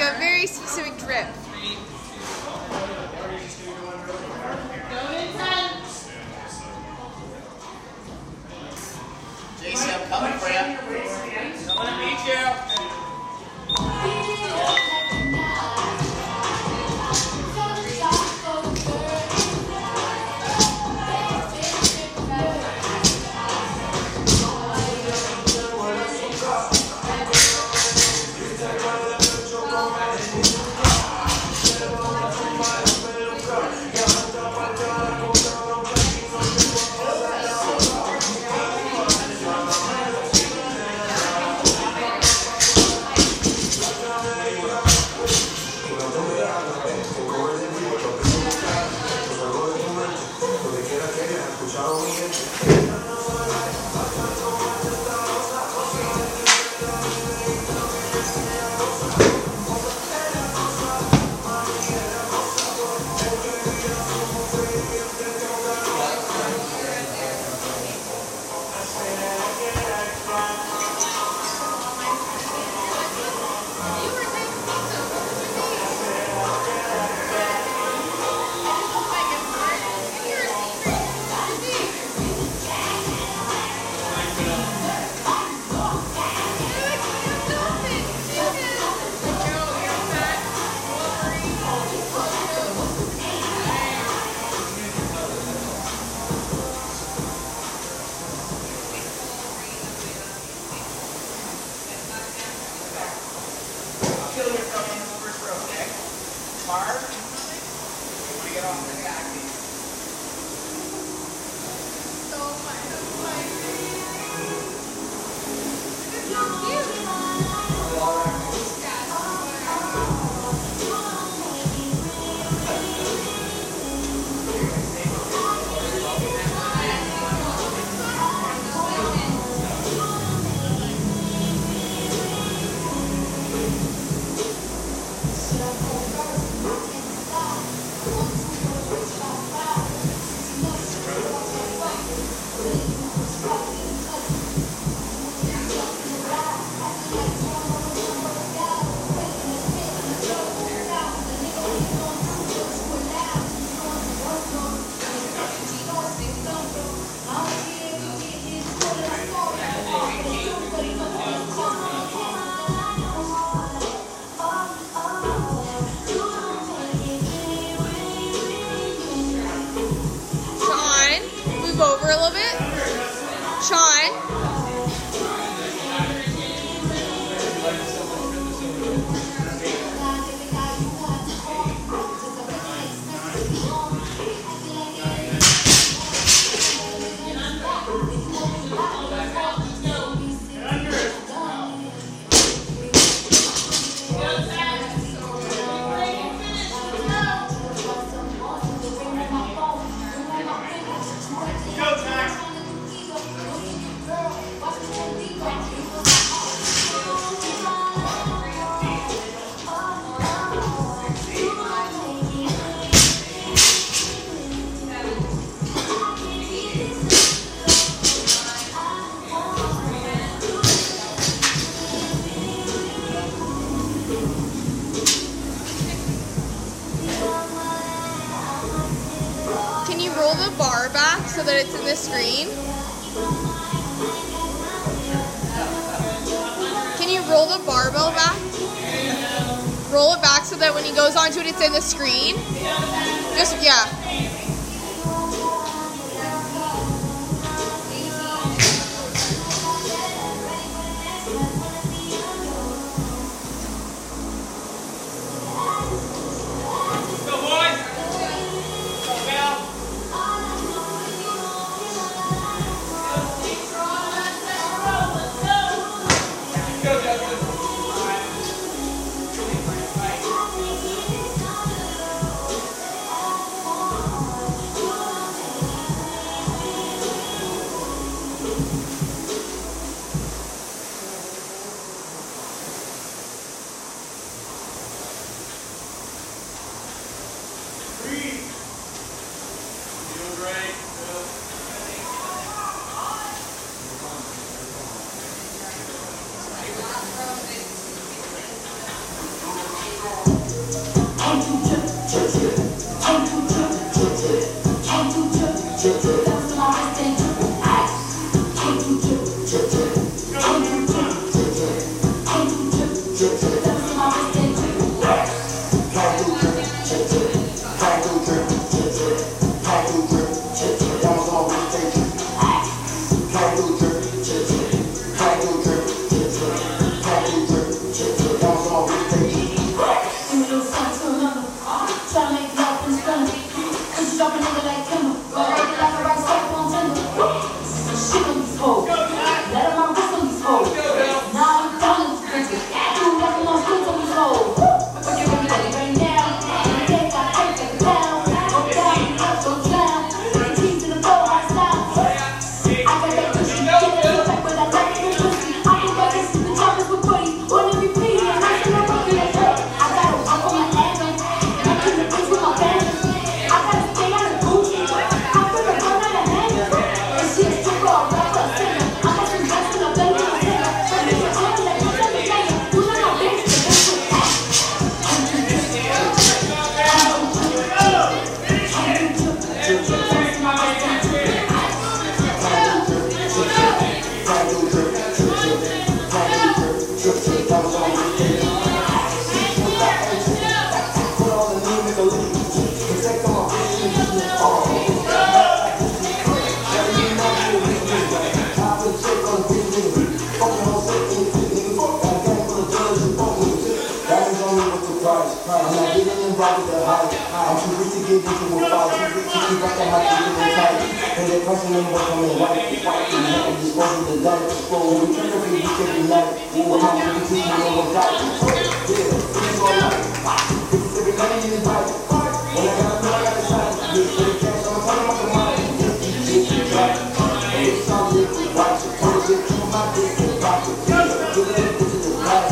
a very specific drip. JC, I'm coming for you. Don't let me beat you. Over a little bit. Sean. Can you roll the bar back so that it's in the screen? Can you roll the barbell back? Roll it back so that when he goes onto it, it's in the screen? Just, yeah. I'm not getting involved with the hype. I'm too rich to get into a fight. Too rich to keep up the hype and get tight. And they're pressing them work on their white. And I'm disposing the gun. So when we turn up, we every night. Ooh, how many teach me on what got? Yeah, it's all right. Every night in the pipe. When I got a plug, I got a sign. Yeah, for the cash, I'm talking about the money. Yeah, right. And it's solid. Watch it. Turn it to my dick. Watch it. Give it a bitch to the right.